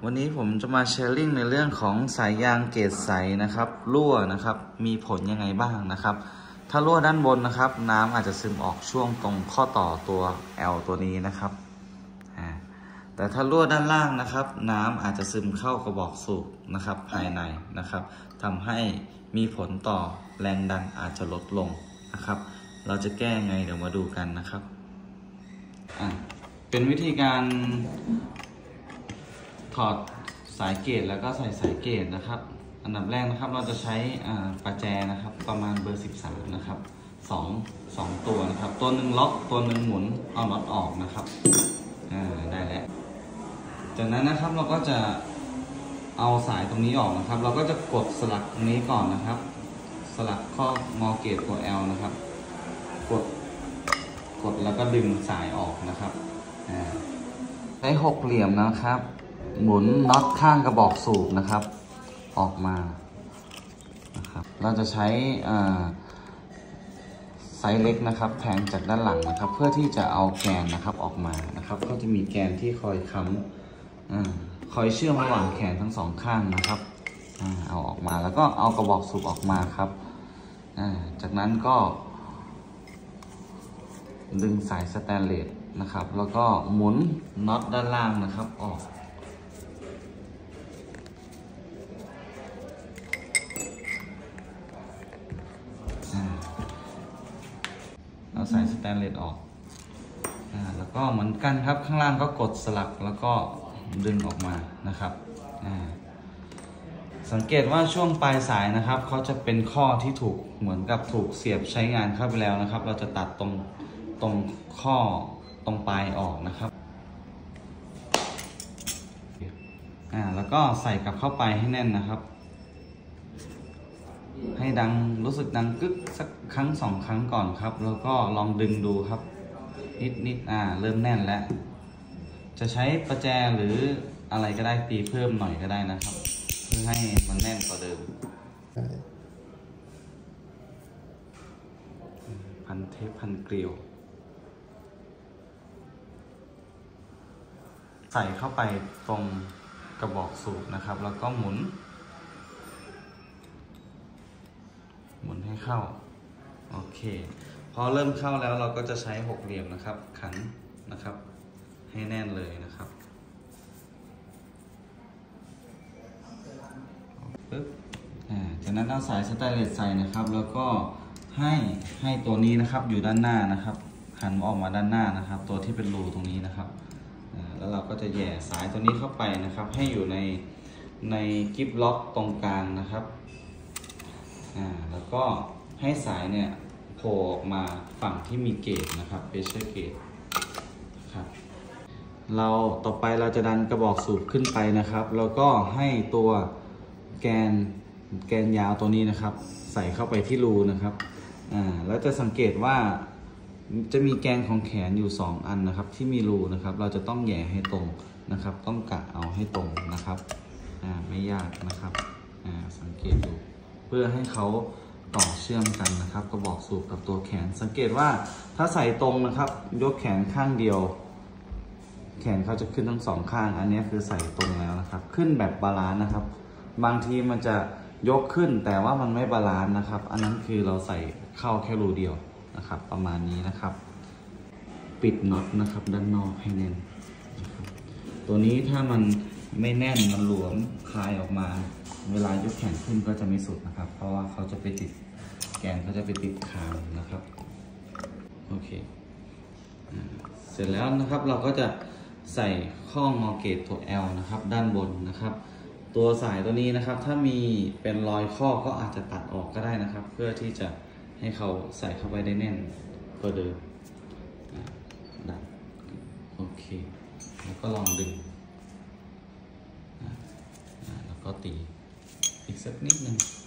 วันนี้ผมจะมาแชร์ลิงก์ในเรื่องของสายยางเกจใสนะครับรั่วนะครับมีผลยังไงบ้างนะครับถ้ารั่วด้านบนนะครับน้ำอาจจะซึมออกช่วงตรงข้อต่อตัว L ตัวนี้นะครับแต่ถ้ารั่วด้านล่างนะครับน้ำอาจจะซึมเข้ากระบอกสูบนะครับภายในนะครับทำให้มีผลต่อแรงดันอาจจะลดลงนะครับเราจะแก้ไงเดี๋ยวมาดูกันนะครับเป็นวิธีการถอดสายเกจแล้วก็ใส่สายเกจนะครับอันดับแรกนะครับเราจะใช้ประแจนะครับประมาณเบอร์13นะครับ2ตัวนะครับตัวหนึ่งล็อกตัวหนึ่งหมุนเอาน็อตออกนะครับได้แล้วจากนั้นนะครับเราก็จะเอาสายตรงนี้ออกนะครับเราก็จะกดสลักตรงนี้ก่อนนะครับสลักข้องอเกจตัว L นะครับกดแล้วก็ดึงสายออกนะครับใช้หกเหลี่ยมนะครับหมุนน็อตข้างกระบอกสูบนะครับออกมานะครับเราจะใช้ไซส์เล็กนะครับแทงจากด้านหลังนะครับเพื่อที่จะเอาแกนนะครับออกมานะครับก็จะมีแกนที่คอยค้ำคอยเชื่อมระหว่างแขนทั้งสองข้างนะครับเอาออกมาแล้วก็เอากระบอกสูบออกมาครับจากนั้นก็ดึงสายสแตนเลสนะครับแล้วก็หมุนน็อตด้านล่างนะครับออกเอาสายสแตนเลสออกแล้วก็เหมือนกันครับข้างล่างก็กดสลักแล้วก็ดึงออกมานะครับสังเกตว่าช่วงปลายสายนะครับเขาจะเป็นข้อที่ถูกเหมือนกับถูกเสียบใช้งานเข้าไปแล้วนะครับเราจะตัดตรงข้อตรงปลายออกนะครับแล้วก็ใส่กลับเข้าไปให้แน่นนะครับให้ดังรู้สึกดังกึกสักครั้ง2 ครั้งก่อนครับแล้วก็ลองดึงดูครับนิดเริ่มแน่นแล้วจะใช้ประแจหรืออะไรก็ได้ตีเพิ่มหน่อยก็ได้นะครับเพื่อให้มันแน่นกว่าเดิมพันเทปพันเกลียวใส่เข้าไปตรงกระบอกสูบนะครับแล้วก็หมุนให้เข้าโอเคพอเริ่มเข้าแล้วเราก็จะใช้หกเหลี่ยมนะครับขันนะครับให้แน่นเลยนะครับปึ๊บจากนั้นเอาสายสแตนเลสใส่นะครับแล้วก็ให้ตัวนี้นะครับอยู่ด้านหน้านะครับหันออกมาด้านหน้านะครับตัวที่เป็นรูตรงนี้นะครับแล้วเราก็จะแย่สายตัวนี้เข้าไปนะครับให้อยู่ในกิ๊บล็อกตรงกลางนะครับแล้วก็ให้สายเนี่ยโผล่ออกมาฝั่งที่มีเกจนะครับเพรสเชอร์เกจครับต่อไปเราจะดันกระบอกสูบขึ้นไปนะครับแล้วก็ให้ตัวแกนยาวตัวนี้นะครับใส่เข้าไปที่รูนะครับแล้วจะสังเกตว่าจะมีแกนของแขนอยู่2 อันนะครับที่มีรูนะครับเราจะต้องแหย่ให้ตรงนะครับต้องกะเอาให้ตรงนะครับไม่ยากนะครับสังเกตดูเพื่อให้เขาต่อเชื่อมกันนะครับกระบอกสูบกับตัวแขนสังเกตว่าถ้าใส่ตรงนะครับยกแขนข้างเดียวแขนเขาจะขึ้นทั้ง2 ข้างอันนี้คือใส่ตรงแล้วนะครับขึ้นแบบบาลานซ์นะครับบางทีมันจะยกขึ้นแต่ว่ามันไม่บาลานซ์นะครับอันนั้นคือเราใส่เข้าแค่รูเดียวนะครับประมาณนี้นะครับปิดน็อตนะครับด้านนอกให้แน่นนะครับตัวนี้ถ้ามันไม่แน่นมันหลวมคลายออกมาเวลายกแขนขึ้นก็จะไม่สุดนะครับเพราะว่าเขาจะไปติดแกนเขาจะไปติดคางนะครับโอเคเสร็จแล้วนะครับเราก็จะใส่ข้องอเกจตัว L นะครับด้านบนนะครับตัวสายตัวนี้นะครับถ้ามีเป็นรอยข้อก็อาจจะตัดออกก็ได้นะครับเพื่อที่จะให้เขาใส่เข้าไปได้แน่นกว่าเดิมดันโอเคแล้วก็ลองดึงแล้วก็ตีอีกสักนิดนึง